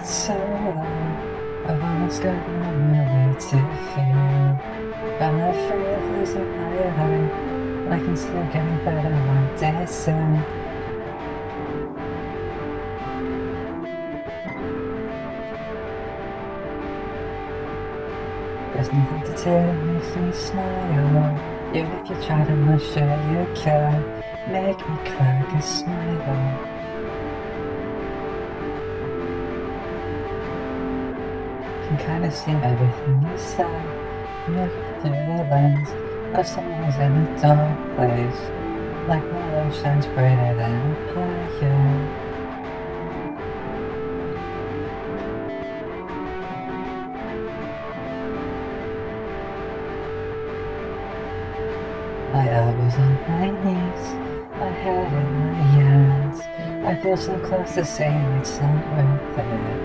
so low, I've almost got nowhere to feel. But I'm afraid of losing my life, but I can still getting better one day soon. There's nothing to do that makes me smile. Even if you tried, I'm not sure you can make me crack a smile. Can kinda see everything you say. I'm looking through the lens of someone who's in a dark place, like my love shines brighter than a pyre. My elbows on my knees, my head in my hands. I feel so close to saying it's not worth it.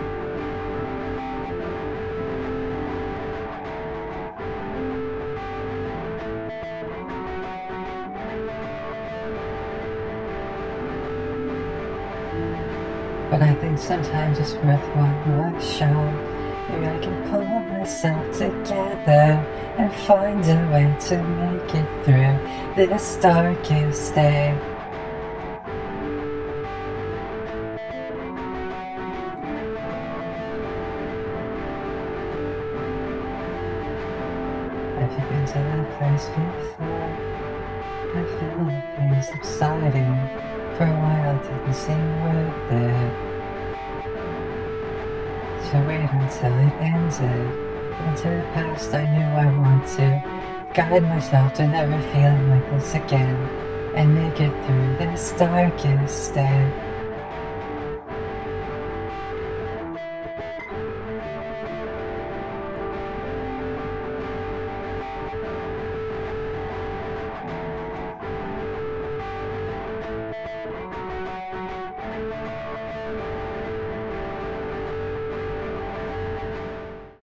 But I think sometimes it's worth one more shot. Maybe I can pull myself together and find a way to make it through this darkest day. Have you been to that place before? I feel the pain subsiding. For a while it didn't seem worth it to wait until it ended. But into the past I knew I want to guide myself to never feeling like this again and make it through this darkest day.